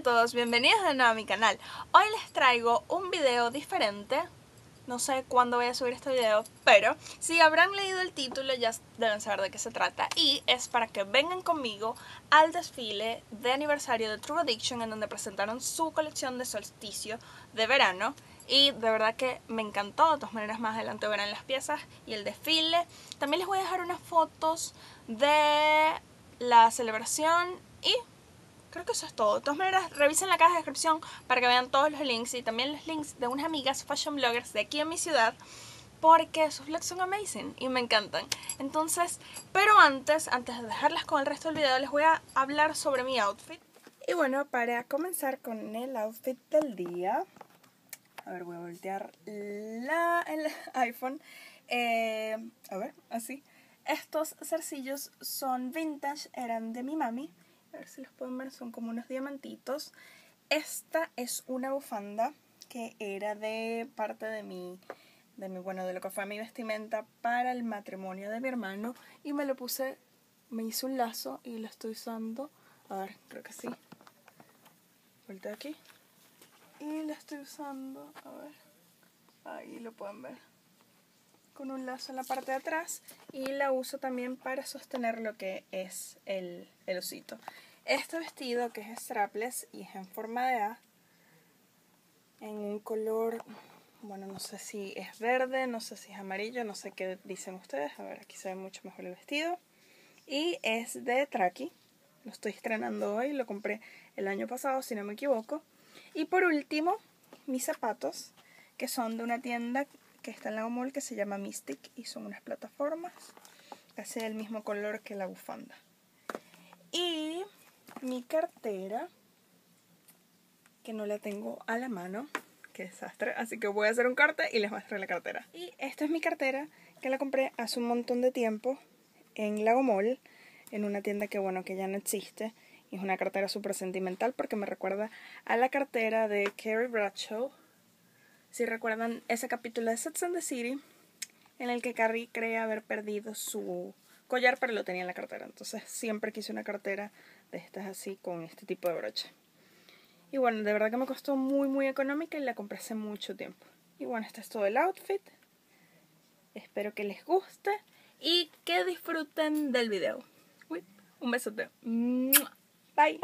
todos, bienvenidos de nuevo a mi canal. Hoy les traigo un video diferente. No sé cuándo voy a subir este video, pero si habrán leído el título ya deben saber de qué se trata. Y es para que vengan conmigo al desfile de aniversario de True Addiction, en donde presentaron su colección de solsticio de verano. Y de verdad que me encantó. De todas maneras, más adelante verán las piezas y el desfile. También les voy a dejar unas fotos de la celebración y creo que eso es todo. De todas maneras, revisen la caja de descripción para que vean todos los links y también los links de unas amigas fashion bloggers de aquí en mi ciudad, porque sus vlogs son amazing y me encantan. Entonces, pero antes de dejarlas con el resto del video, les voy a hablar sobre mi outfit. Y bueno, para comenzar con el outfit del día, a ver, voy a voltear el iPhone. A ver, así. Estos zarcillos son vintage, eran de mi mami. A ver si los pueden ver, son como unos diamantitos. Esta es una bufanda que era de parte de lo que fue mi vestimenta para el matrimonio de mi hermano. Y me lo puse, me hice un lazo y lo estoy usando. A ver, creo que sí. Volteo aquí. Y la estoy usando, a ver, ahí lo pueden ver, con un lazo en la parte de atrás, y la uso también para sostener lo que es el osito. Este vestido, que es strapless y es en forma de A, en un color, bueno, no sé si es verde, no sé si es amarillo, no sé qué dicen ustedes. A ver, aquí se ve mucho mejor el vestido. Y es de Traki, lo estoy estrenando hoy, lo compré el año pasado si no me equivoco. Y por último, mis zapatos, que son de una tienda que está en Lago Mall, que se llama Mystic, y son unas plataformas casi del mismo color que la bufanda. Y mi cartera, que no la tengo a la mano, qué desastre, así que voy a hacer un corte y les muestro la cartera. Y esta es mi cartera, que la compré hace un montón de tiempo en Lago Mall, en una tienda que bueno, que ya no existe. Es una cartera súper sentimental porque me recuerda a la cartera de Carrie Bradshaw. Si recuerdan ese capítulo de Sex and the City, en el que Carrie cree haber perdido su collar, pero lo tenía en la cartera. Entonces siempre quise una cartera de estas así, con este tipo de broche. Y bueno, de verdad que me costó muy económica y la compré hace mucho tiempo. Y bueno, este es todo el outfit. Espero que les guste y que disfruten del video. Uy, un besote. Bye.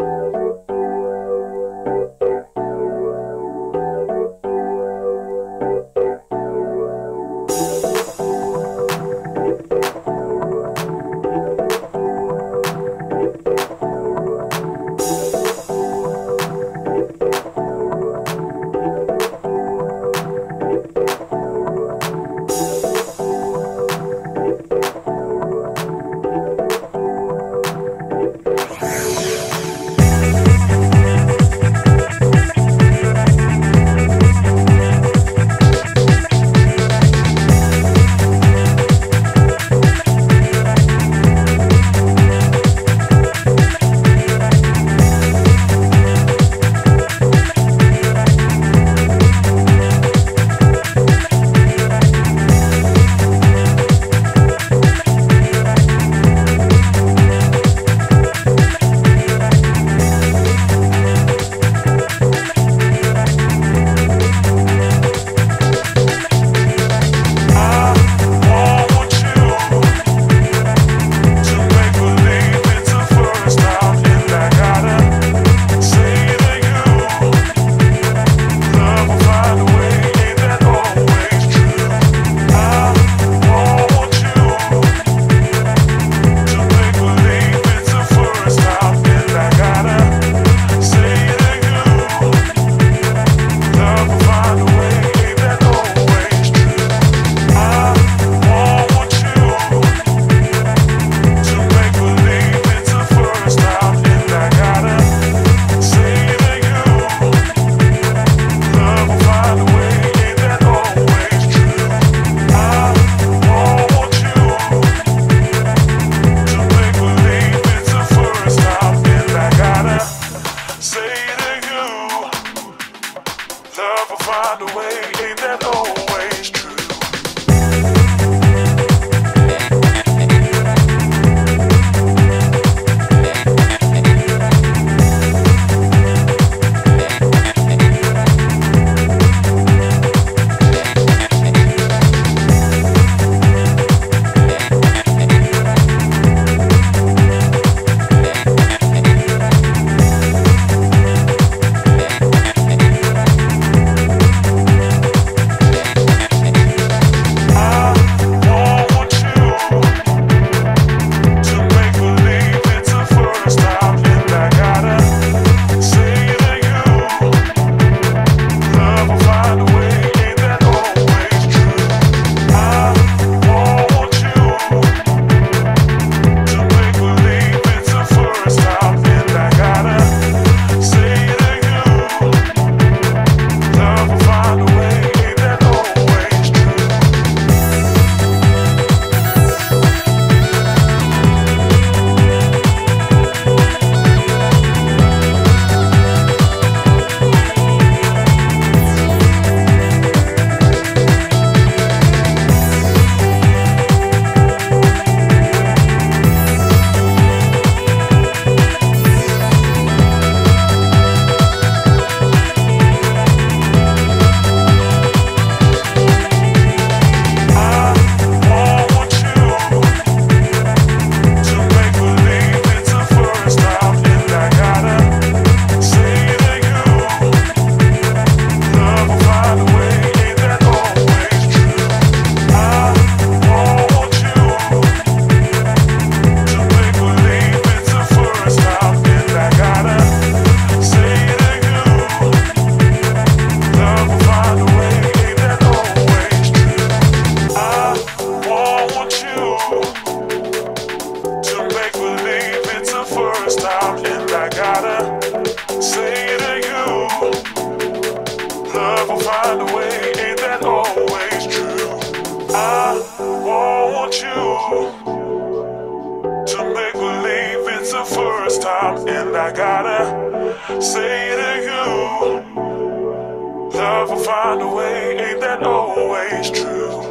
to make believe it's the first time, and I gotta say to you, love will find a way, ain't that always true?